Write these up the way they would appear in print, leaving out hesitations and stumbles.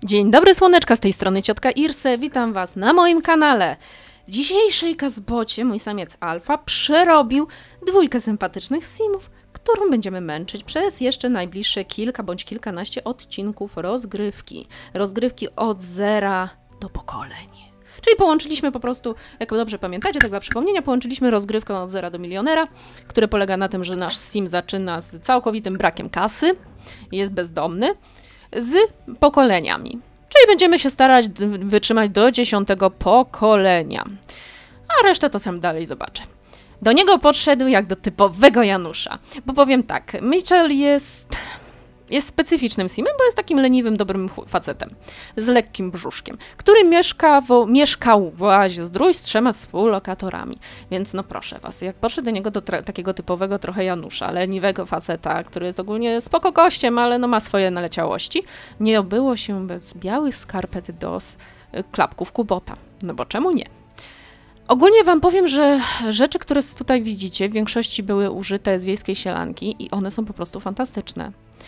Dzień dobry słoneczka, z tej strony ciotka Irse, witam was na moim kanale. W dzisiejszej kazbocie mój samiec Alfa przerobił dwójkę sympatycznych simów, którą będziemy męczyć przez jeszcze najbliższe kilka bądź kilkanaście odcinków rozgrywki. Rozgrywki od zera do pokoleń. Czyli połączyliśmy po prostu, jak dobrze pamiętacie, tak dla przypomnienia, połączyliśmy rozgrywkę od zera do milionera, które polega na tym, że nasz sim zaczyna z całkowitym brakiem kasy, jest bezdomny, z pokoleniami. Czyli będziemy się starać wytrzymać do 10. pokolenia. A resztę to sam dalej zobaczę. Do niego podszedł jak do typowego Janusza. Bo powiem tak, Mitchell jest specyficznym simem, bo jest takim leniwym, dobrym facetem. Z lekkim brzuszkiem, który mieszkał w oazie zdrój z 3 współlokatorami. Więc no proszę was, jak podszedł do niego do takiego typowego trochę Janusza, leniwego faceta, który jest ogólnie spoko gościem, ale no ma swoje naleciałości, nie obyło się bez białych skarpet do klapków Kubota. No bo czemu nie? Ogólnie wam powiem, że rzeczy, które tutaj widzicie, w większości były użyte z Wiejskiej Sielanki i one są po prostu fantastyczne.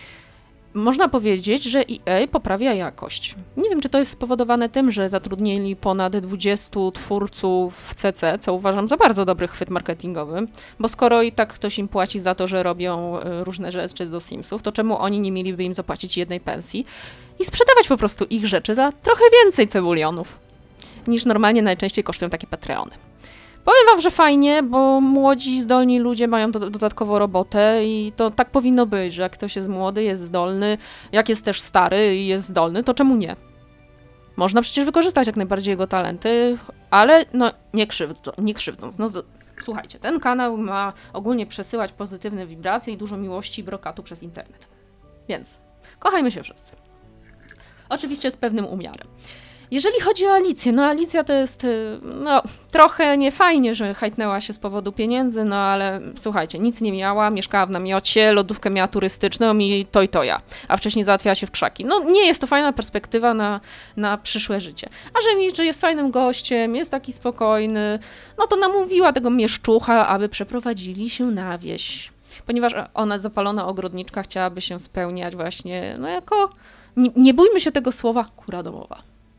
Można powiedzieć, że EA poprawia jakość. Nie wiem, czy to jest spowodowane tym, że zatrudnili ponad 20 twórców w CC, co uważam za bardzo dobry chwyt marketingowy, bo skoro i tak ktoś im płaci za to, że robią różne rzeczy do Simsów, to czemu oni nie mieliby im zapłacić jednej pensji i sprzedawać po prostu ich rzeczy za trochę więcej cebulionów, niż normalnie najczęściej kosztują takie Patreony. Powiem wam, że fajnie, bo młodzi, zdolni ludzie mają dodatkowo robotę i to tak powinno być, że jak ktoś jest młody, jest zdolny, jak jest też stary i jest zdolny, to czemu nie? Można przecież wykorzystać jak najbardziej jego talenty, ale no nie krzywdząc. No, słuchajcie, ten kanał ma ogólnie przesyłać pozytywne wibracje i dużo miłości i brokatu przez internet. Więc kochajmy się wszyscy. Oczywiście z pewnym umiarem. Jeżeli chodzi o Alicję, no Alicja to jest, no trochę niefajnie, że hajtnęła się z powodu pieniędzy, no ale słuchajcie, nic nie miała, mieszkała w namiocie, lodówkę miała turystyczną i to i toja, a wcześniej załatwiała się w krzaki. No nie jest to fajna perspektywa na przyszłe życie. A że Mitch jest fajnym gościem, jest taki spokojny, no to namówiła tego mieszczucha, aby przeprowadzili się na wieś. Ponieważ ona zapalona ogrodniczka chciałaby się spełniać właśnie, no jako, nie bójmy się tego słowa, kura domowa.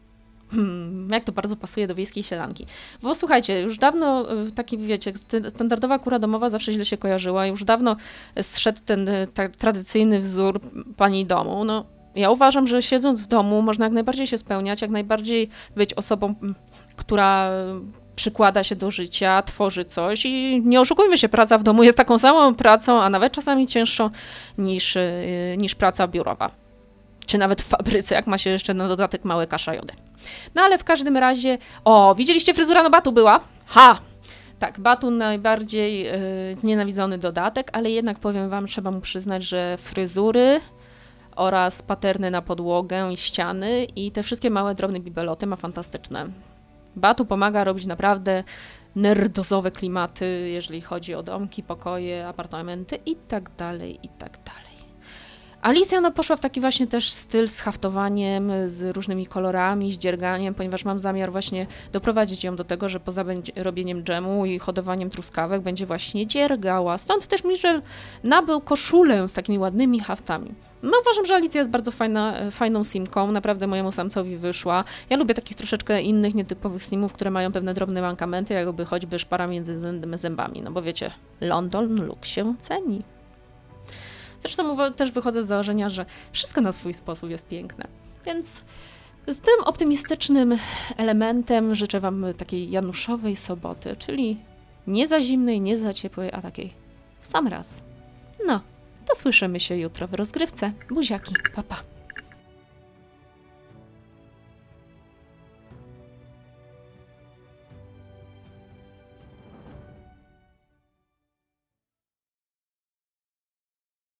Jak to bardzo pasuje do Wiejskiej Sielanki. Bo słuchajcie, już dawno taki, wiecie, standardowa kura domowa zawsze źle się kojarzyła. Już dawno zszedł ten tradycyjny wzór pani domu. No, ja uważam, że siedząc w domu można jak najbardziej się spełniać, jak najbardziej być osobą, która przykłada się do życia, tworzy coś i nie oszukujmy się, praca w domu jest taką samą pracą, a nawet czasami cięższą niż praca biurowa. Czy nawet w fabryce, jak ma się jeszcze na dodatek małe kaszajody. No ale w każdym razie... O, widzieliście fryzura? No Batu była? Ha! Tak, Batu najbardziej znienawidzony dodatek, ale jednak powiem wam, trzeba mu przyznać, że fryzury oraz paterny na podłogę i ściany i te wszystkie małe, drobne bibeloty ma fantastyczne. Batu pomaga robić naprawdę nerdozowe klimaty, jeżeli chodzi o domki, pokoje, apartamenty i tak dalej, i tak dalej. Alicja no, poszła w taki właśnie też styl z haftowaniem, z różnymi kolorami, z dzierganiem, ponieważ mam zamiar właśnie doprowadzić ją do tego, że poza robieniem dżemu i hodowaniem truskawek będzie właśnie dziergała. Stąd też Mitchell nabył koszulę z takimi ładnymi haftami. No uważam, że Alicja jest bardzo fajną simką, naprawdę mojemu samcowi wyszła. Ja lubię takich troszeczkę innych, nietypowych simów, które mają pewne drobne mankamenty, jakby choćby szpara między zębami, no bo wiecie, London Look się ceni. Zresztą też wychodzę z założenia, że wszystko na swój sposób jest piękne. Więc z tym optymistycznym elementem życzę wam takiej januszowej soboty, czyli nie za zimnej, nie za ciepłej, a takiej w sam raz. No, to słyszymy się jutro w rozgrywce. Buziaki, pa pa.